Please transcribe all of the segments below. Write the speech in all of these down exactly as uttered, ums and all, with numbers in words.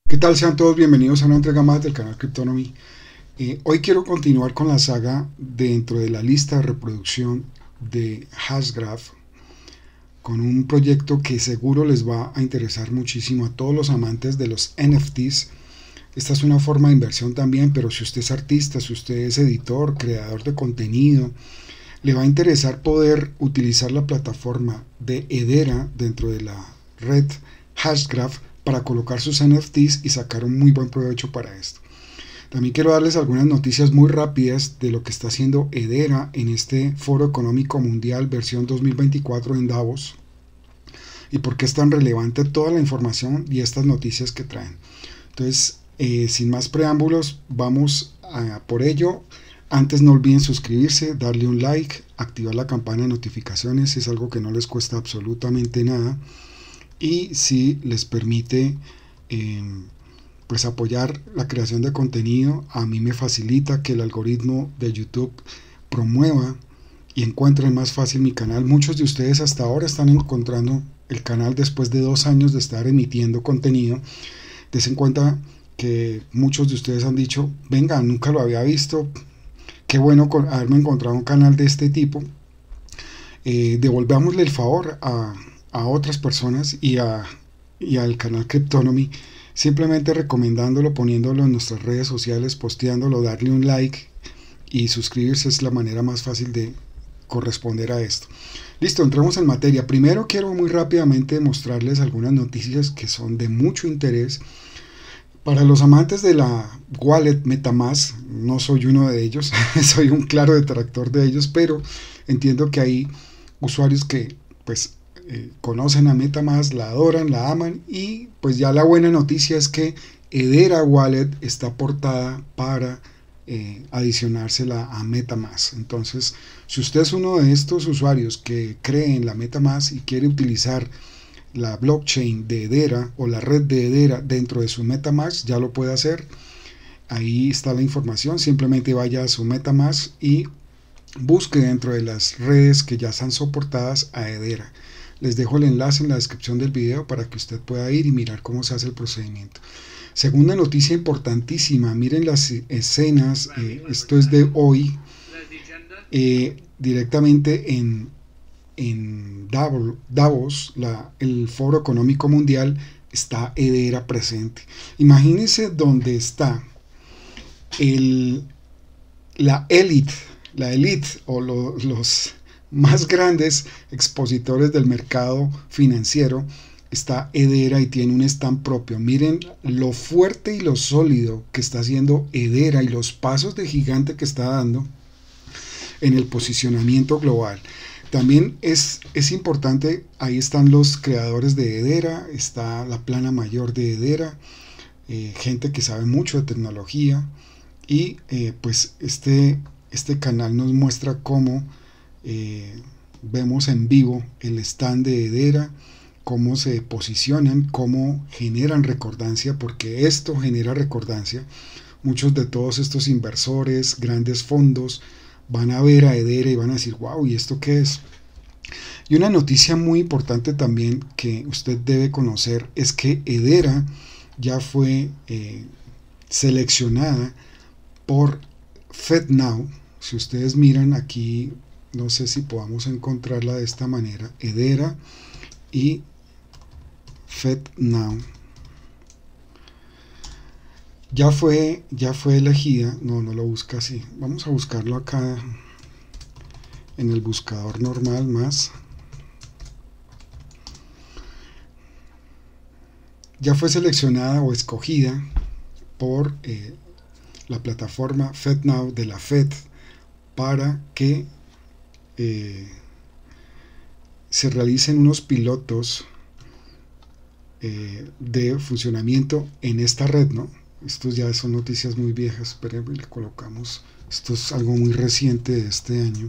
¿Qué tal? Sean todos bienvenidos a una entrega más del canal Cryptonomy. Eh, hoy quiero continuar con la saga dentro de la lista de reproducción de Hashgraph con un proyecto que seguro les va a interesar muchísimo a todos los amantes de los N F Ts. Esta es una forma de inversión también, pero si usted es artista, si usted es editor, creador de contenido, le va a interesar poder utilizar la plataforma de Hedera dentro de la red Hashgraph para colocar sus N F Ts y sacar un muy buen provecho para esto. También quiero darles algunas noticias muy rápidas de lo que está haciendo Hedera en este Foro Económico Mundial versión dos mil veinticuatro en Davos y por qué es tan relevante toda la información y estas noticias que traen. Entonces, eh, sin más preámbulos, vamos a por ello. Antes no olviden suscribirse, darle un like, activar la campana de notificaciones, es algo que no les cuesta absolutamente nada. Y si les permite eh, pues apoyar la creación de contenido, a mí me facilita que el algoritmo de YouTube promueva y encuentren más fácil mi canal. Muchos de ustedes hasta ahora están encontrando el canal después de dos años de estar emitiendo contenido. Des en cuenta que muchos de ustedes han dicho, venga, nunca lo había visto, qué bueno haberme encontrado un canal de este tipo. Eh, devolvámosle el favor a a otras personas y, a, y al canal Cryptonomy, simplemente recomendándolo, poniéndolo en nuestras redes sociales, posteándolo, darle un like y suscribirse es la manera más fácil de corresponder a esto. Listo, entremos en materia. Primero quiero muy rápidamente mostrarles algunas noticias que son de mucho interés para los amantes de la wallet MetaMask. No soy uno de ellos, soy un claro detractor de ellos, pero entiendo que hay usuarios que pues Eh, conocen a MetaMask, la adoran, la aman, y pues ya la buena noticia es que Hedera Wallet está portada para eh, adicionársela a MetaMask. Entonces, si usted es uno de estos usuarios que cree en la MetaMask y quiere utilizar la blockchain de Hedera o la red de Hedera dentro de su MetaMask, ya lo puede hacer. Ahí está la información, simplemente vaya a su MetaMask y busque dentro de las redes que ya están soportadas a Hedera. Les dejo el enlace en la descripción del video para que usted pueda ir y mirar cómo se hace el procedimiento. Segunda noticia importantísima, miren las escenas, eh, esto es de hoy, eh, directamente en, en Davos, Davos la, el Foro Económico Mundial, está Hedera presente. Imagínense dónde está el, la élite, la élite o lo, los más grandes expositores del mercado financiero. Está Hedera y tiene un stand propio. Miren lo fuerte y lo sólido que está haciendo Hedera y los pasos de gigante que está dando en el posicionamiento global. También es, es importante, ahí están los creadores de Hedera, está la plana mayor de Hedera, eh, gente que sabe mucho de tecnología, y eh, pues este, este canal nos muestra cómo Eh, vemos en vivo el stand de Hedera, cómo se posicionan, cómo generan recordancia, porque esto genera recordancia. Muchos de todos estos inversores, grandes fondos, van a ver a Hedera y van a decir, wow, ¿y esto qué es? Y una noticia muy importante también que usted debe conocer es que Hedera ya fue eh, seleccionada por FedNow. Si ustedes miran aquí, no sé si podamos encontrarla de esta manera, Hedera y FedNow. Ya fue, ya fue elegida, no, no lo busca así. Vamos a buscarlo acá en el buscador normal más. Ya fue seleccionada o escogida por eh, la plataforma FedNow de la Fed para que Eh, se realicen unos pilotos eh, de funcionamiento en esta red, ¿no? Estos ya son noticias muy viejas, pero le colocamos, esto es algo muy reciente de este año.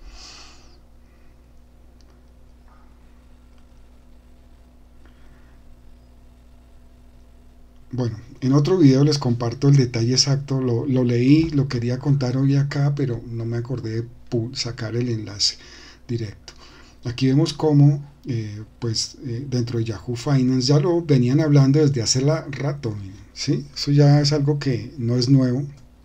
Bueno, en otro video les comparto el detalle exacto, lo, lo leí, lo quería contar hoy acá, pero no me acordé de sacar el enlace directo. Aquí vemos cómo eh, pues eh, dentro de Yahoo Finance ya lo venían hablando desde hace la rato, ¿sí? Eso ya es algo que no es nuevo,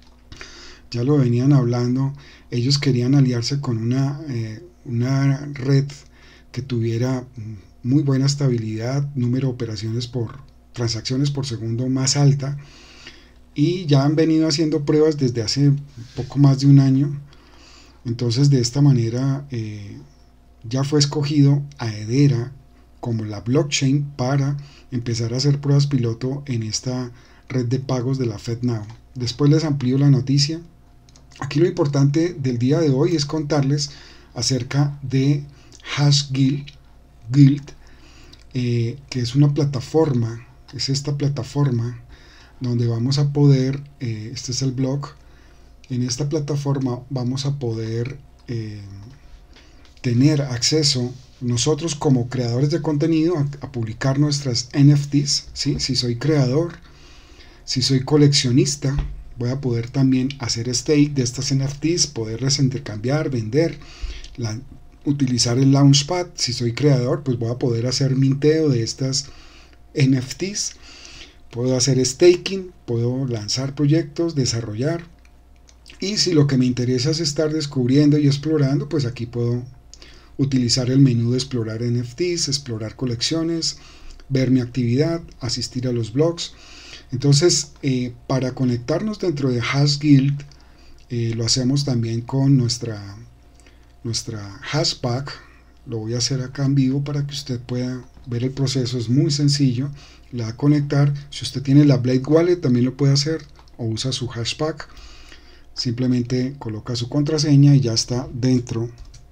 ya lo venían hablando. Ellos querían aliarse con una, eh, una red que tuviera muy buena estabilidad, número de operaciones por transacciones por segundo más alta, y ya han venido haciendo pruebas desde hace poco más de un año. Entonces de esta manera eh, ya fue escogido a Hedera como la blockchain para empezar a hacer pruebas piloto en esta red de pagos de la FedNow. Después les amplío la noticia. Aquí lo importante del día de hoy es contarles acerca de HashGuild, Guild, eh, que es una plataforma, es esta plataforma donde vamos a poder, eh, este es el blog, en esta plataforma vamos a poder eh, tener acceso nosotros como creadores de contenido a, a publicar nuestras N F Ts, ¿sí? Si soy creador, si soy coleccionista, voy a poder también hacer stake de estas N F Ts, poderlas intercambiar, vender, la, utilizar el Launchpad. Si soy creador, pues voy a poder hacer minteo de estas N F Ts, puedo hacer staking, puedo lanzar proyectos, desarrollar. Y si lo que me interesa es estar descubriendo y explorando, pues aquí puedo utilizar el menú de explorar N F Ts, explorar colecciones, ver mi actividad, asistir a los blogs. Entonces, eh, para conectarnos dentro de HashGuild, eh, lo hacemos también con nuestra, nuestra Hashpack. Lo voy a hacer acá en vivo para que usted pueda ver el proceso. Es muy sencillo. La va a conectar. Si usted tiene la Blade Wallet, también lo puede hacer, o usa su Hashpack. Simplemente coloca su contraseña y ya está dentro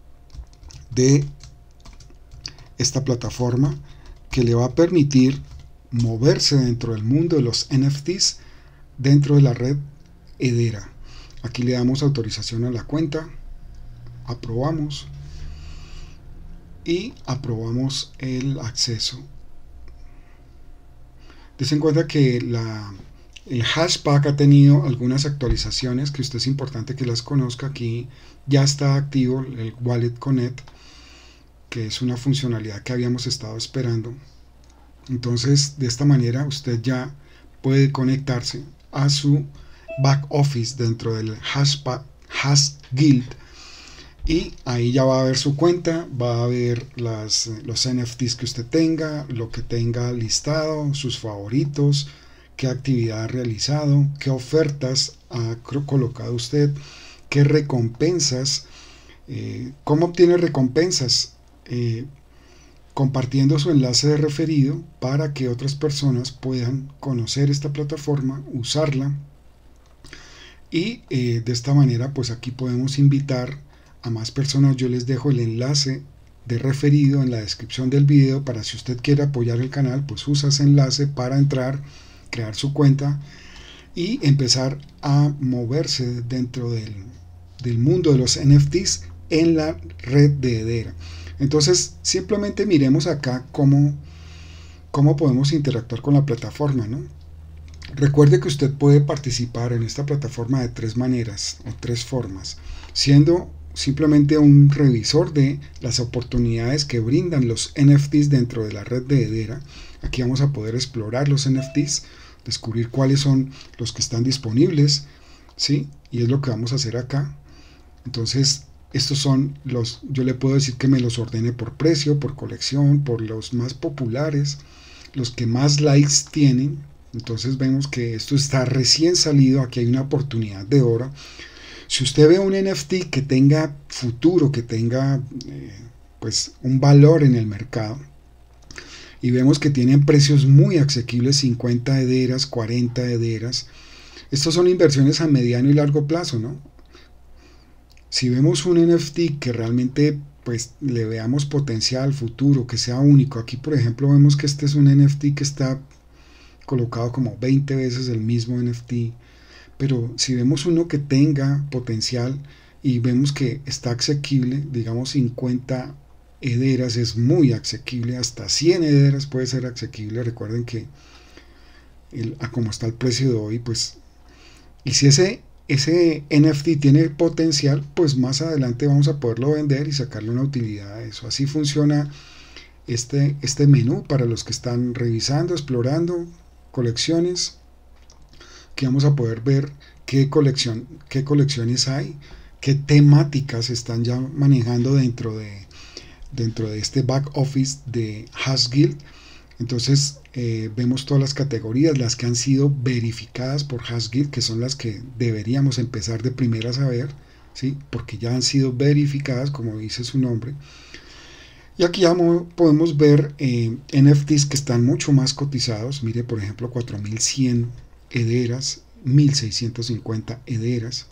de esta plataforma que le va a permitir moverse dentro del mundo de los N F Ts dentro de la red Hedera. Aquí le damos autorización a la cuenta, aprobamos y aprobamos el acceso. Des en cuenta que la, el Hashpack ha tenido algunas actualizaciones que usted es importante que las conozca. Aquí ya está activo el Wallet Connect, que es una funcionalidad que habíamos estado esperando. Entonces, de esta manera usted ya puede conectarse a su back office dentro del Hashpack, HashGuild, y ahí ya va a ver su cuenta, va a ver las, los N F Ts que usted tenga, lo que tenga listado, sus favoritos, qué actividad ha realizado, qué ofertas ha colocado usted, qué recompensas, eh, cómo obtiene recompensas, eh, compartiendo su enlace de referido para que otras personas puedan conocer esta plataforma, usarla, y eh, de esta manera pues aquí podemos invitar a más personas. Yo les dejo el enlace de referido en la descripción del video para si usted quiere apoyar el canal, pues usa ese enlace para entrar, crear su cuenta y empezar a moverse dentro del, del mundo de los N F Ts en la red de Hedera. Entonces simplemente miremos acá cómo, cómo podemos interactuar con la plataforma, ¿no? Recuerde que usted puede participar en esta plataforma de tres maneras o tres formas, siendo simplemente un revisor de las oportunidades que brindan los N F Ts dentro de la red de Hedera. Aquí vamos a poder explorar los N F Ts, descubrir cuáles son los que están disponibles, ¿sí? Y es lo que vamos a hacer acá. Entonces, estos son los, yo le puedo decir que me los ordene por precio, por colección, por los más populares, los que más likes tienen. Entonces vemos que esto está recién salido, aquí hay una oportunidad de oro. Si usted ve un N F T que tenga futuro, que tenga eh, pues un valor en el mercado, y vemos que tienen precios muy asequibles, cincuenta hederas, cuarenta hederas, estos son inversiones a mediano y largo plazo, ¿no? Si vemos un N F T que realmente pues le veamos potencial, futuro, que sea único, aquí por ejemplo vemos que este es un N F T que está colocado como veinte veces el mismo N F T, pero si vemos uno que tenga potencial y vemos que está asequible, digamos cincuenta hederas es muy asequible, hasta cien hederas puede ser asequible. Recuerden que el, a como está el precio de hoy, pues, y si ese ese N F T tiene potencial, pues más adelante vamos a poderlo vender y sacarle una utilidad a eso. Así funciona este, este menú para los que están revisando, explorando colecciones, que vamos a poder ver qué, colección, qué colecciones hay, qué temáticas están ya manejando dentro de, dentro de este back office de HashGuild. Entonces eh, vemos todas las categorías, las que han sido verificadas por HashGuild, que son las que deberíamos empezar de primeras a ver, ¿sí? Porque ya han sido verificadas, como dice su nombre. Y aquí ya podemos ver eh, N F Ts que están mucho más cotizados. Mire, por ejemplo, cuatro mil cien hederas, mil seiscientos cincuenta hederas.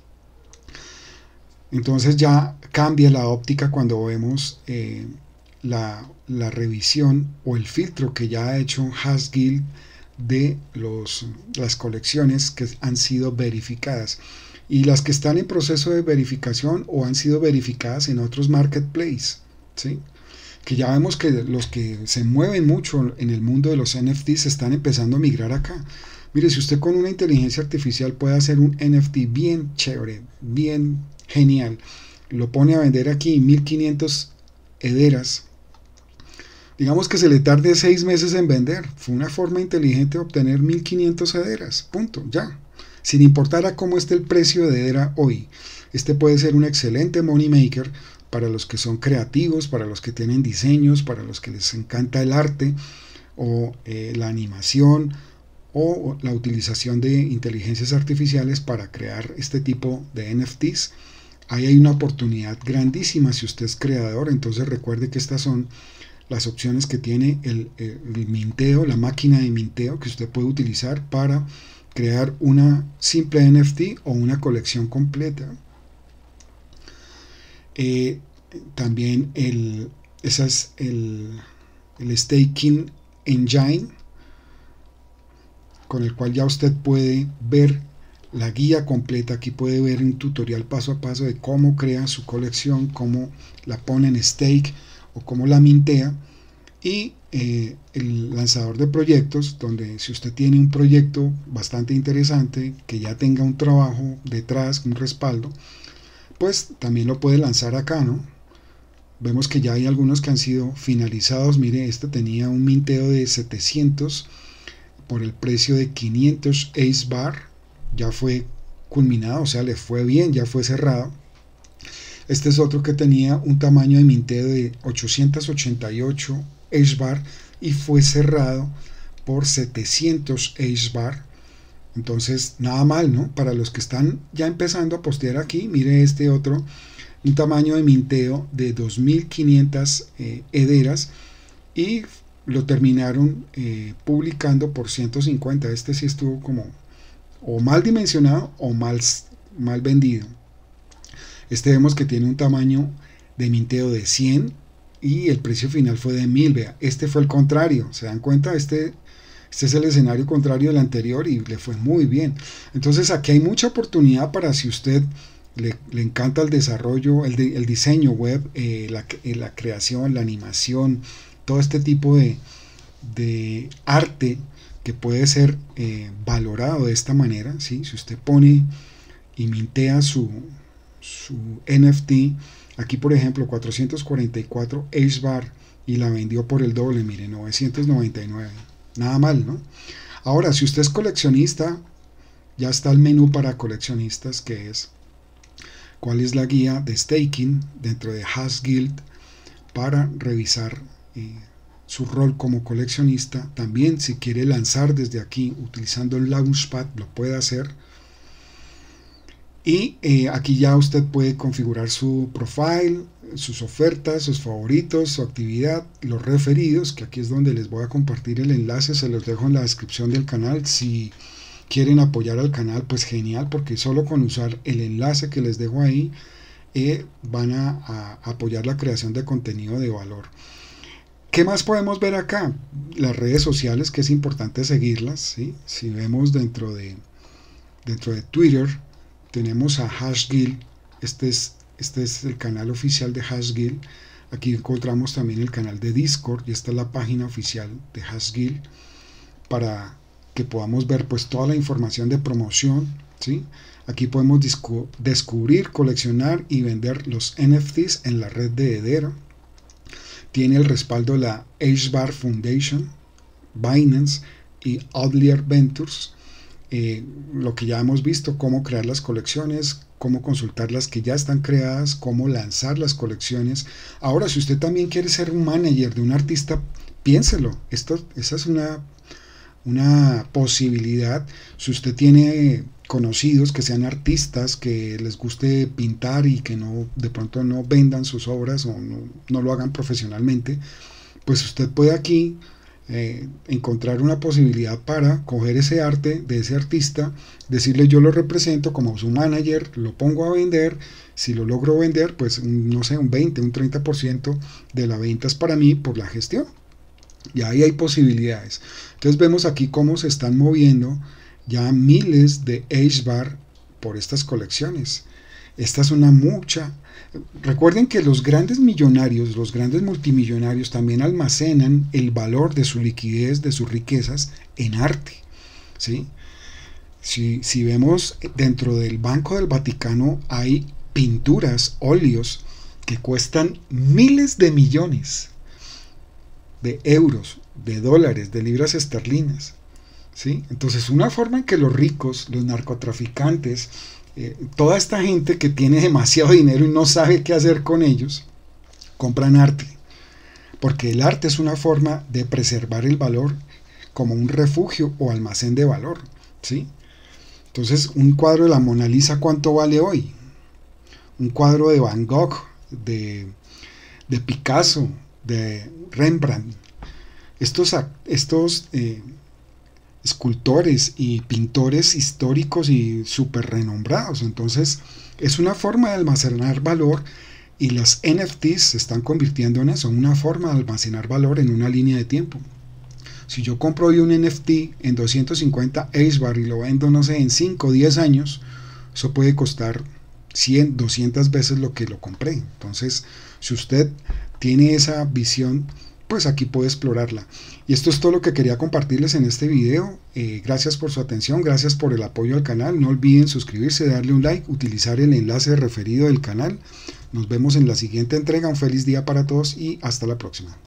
Entonces ya cambia la óptica cuando vemos eh, la, la revisión o el filtro que ya ha hecho HashGuild de los, las colecciones que han sido verificadas y las que están en proceso de verificación o han sido verificadas en otros marketplaces, ¿sí? Que ya vemos que los que se mueven mucho en el mundo de los N F Ts están empezando a migrar acá. Mire, si usted con una inteligencia artificial puede hacer un N F T bien chévere, bien genial, lo pone a vender aquí mil quinientos hederas, digamos que se le tarde seis meses en vender, fue una forma inteligente de obtener mil quinientos hederas, punto, ya, sin importar a cómo esté el precio de hedera hoy. Este puede ser un excelente money maker para los que son creativos, para los que tienen diseños, para los que les encanta el arte o eh, la animación o la utilización de inteligencias artificiales para crear este tipo de N F Ts. Ahí hay una oportunidad grandísima si usted es creador. Entonces recuerde que estas son las opciones que tiene el, el minteo, la máquina de minteo que usted puede utilizar para crear una simple N F T o una colección completa. Eh, también el, esa es el, el staking engine, con el cual ya usted puede ver la guía completa. Aquí puede ver un tutorial paso a paso de cómo crea su colección, cómo la pone en stake o cómo la mintea, y eh, el lanzador de proyectos, donde si usted tiene un proyecto bastante interesante que ya tenga un trabajo detrás, un respaldo, pues también lo puede lanzar acá, ¿no? Vemos que ya hay algunos que han sido finalizados. Mire, este tenía un minteo de setecientos por el precio de quinientos Ace Bar, ya fue culminado, o sea, le fue bien, ya fue cerrado. Este es otro que tenía un tamaño de minteo de ochocientos ochenta y ocho Ace Bar y fue cerrado por setecientos Ace Bar. Entonces, nada mal, ¿no? Para los que están ya empezando a postear aquí, mire este otro, un tamaño de minteo de dos mil quinientas eh, hederas y lo terminaron eh, publicando por ciento cincuenta. Este sí estuvo como o mal dimensionado o mal, mal vendido. Este vemos que tiene un tamaño de minteo de cien y el precio final fue de mil. Vea, este fue el contrario, ¿se dan cuenta? Este, este es el escenario contrario del anterior y le fue muy bien. Entonces aquí hay mucha oportunidad para si usted le, le encanta el desarrollo, el, de, el diseño web, eh, la, eh, la creación, la animación, todo este tipo de, de arte que puede ser eh, valorado de esta manera, ¿sí? Si usted pone y mintea su, su N F T, aquí por ejemplo cuatrocientos cuarenta y cuatro Ace Bar y la vendió por el doble, mire, novecientos noventa y nueve, nada mal, ¿no? Ahora, si usted es coleccionista, ya está el menú para coleccionistas, que es cuál es la guía de staking dentro de HashGuild para revisar eh, su rol como coleccionista. También si quiere lanzar desde aquí utilizando el Launchpad lo puede hacer. Y eh, aquí ya usted puede configurar su profile, sus ofertas, sus favoritos, su actividad, los referidos, que aquí es donde les voy a compartir el enlace, se los dejo en la descripción del canal. Si quieren apoyar al canal, pues genial, porque solo con usar el enlace que les dejo ahí eh, van a, a apoyar la creación de contenido de valor. ¿Qué más podemos ver acá? Las redes sociales, que es importante seguirlas, ¿sí? Si vemos dentro de, dentro de Twitter, tenemos a HashGuild. Este es, este es el canal oficial de HashGuild. Aquí encontramos también el canal de Discord y esta es la página oficial de HashGuild para que podamos ver pues toda la información de promoción ¿sí? Aquí podemos descubrir, coleccionar y vender los N F Ts en la red de Hedera. Tiene el respaldo de la H-Bar Foundation, Binance y Outlier Ventures. Eh, lo que ya hemos visto, cómo crear las colecciones, cómo consultar las que ya están creadas, cómo lanzar las colecciones. Ahora, si usted también quiere ser un manager de un artista, piénselo. Esto, esa es una, una posibilidad. Si usted tiene conocidos que sean artistas, que les guste pintar y que no, de pronto no vendan sus obras o no, no lo hagan profesionalmente, pues usted puede aquí Eh, encontrar una posibilidad para coger ese arte de ese artista, decirle yo lo represento como su manager, lo pongo a vender, si lo logro vender, pues no sé, un veinte, un treinta por ciento de la venta es para mí por la gestión, y ahí hay posibilidades. Entonces vemos aquí cómo se están moviendo ya miles de H-Bar por estas colecciones. Esta es una mucha. Recuerden que los grandes millonarios, los grandes multimillonarios también almacenan el valor de su liquidez, de sus riquezas en arte, ¿sí? Si, si vemos dentro del Banco del Vaticano hay pinturas, óleos que cuestan miles de millones de euros, de dólares, de libras esterlinas, ¿sí? Entonces una forma en que los ricos, los narcotraficantes, Eh, toda esta gente que tiene demasiado dinero y no sabe qué hacer con ellos, compran arte, porque el arte es una forma de preservar el valor como un refugio o almacén de valor, ¿sí? Entonces, un cuadro de la Mona Lisa, ¿cuánto vale hoy? Un cuadro de Van Gogh, de, de Picasso, de Rembrandt, estos, estos eh, escultores y pintores históricos y súper renombrados. Entonces es una forma de almacenar valor, y las N F Ts se están convirtiendo en eso, una forma de almacenar valor en una línea de tiempo. Si yo compro hoy un N F T en doscientos cincuenta H-Bar y lo vendo, no sé, en cinco o diez años, eso puede costar cien, doscientas veces lo que lo compré. Entonces, si usted tiene esa visión, pues aquí puede explorarla. Y esto es todo lo que quería compartirles en este video. Eh, gracias por su atención, gracias por el apoyo al canal. No olviden suscribirse, darle un like, utilizar el enlace referido del canal. Nos vemos en la siguiente entrega. Un feliz día para todos y hasta la próxima.